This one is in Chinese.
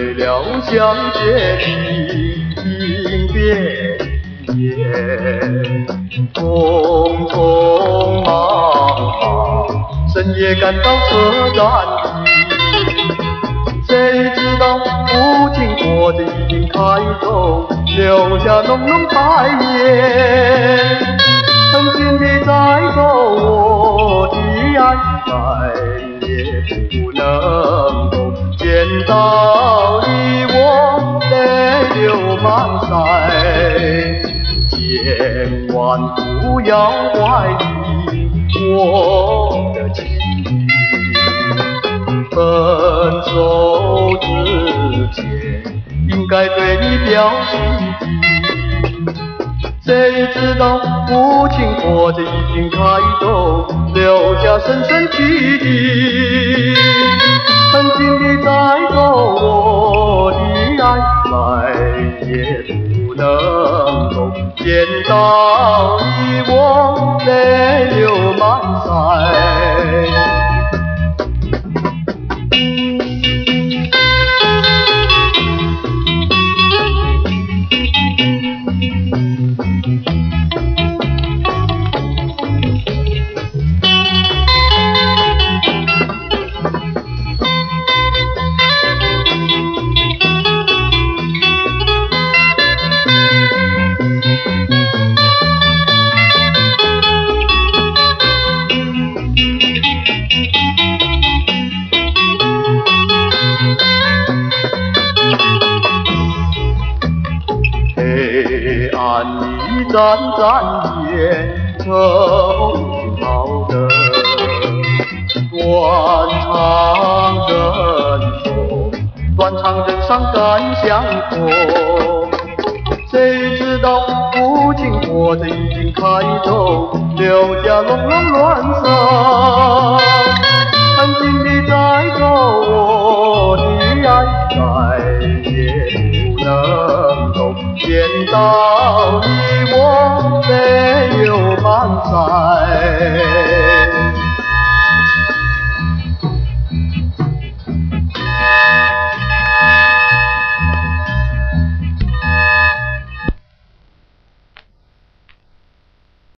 为了相见临别夜，匆匆忙忙，深夜赶到车站里，谁知道父亲火车已经开走，留下浓浓白烟。曾经的载走我的爱，再也不能够见到你，我泪流满腮。千万不要怀疑我的情意，分手之前应该对你表心意。谁知道父亲火车已经开走，留下深深记忆。曾经的载走我的爱，再也不能够见到你，我泪流满腮。黑暗里盏盏烟，透明好的断肠人送，断肠人伤感相逢。谁知道父亲火车已经开走，留下浓浓乱伤。曾经的载走我的爱，再也不能够见到你，我泪流满腮。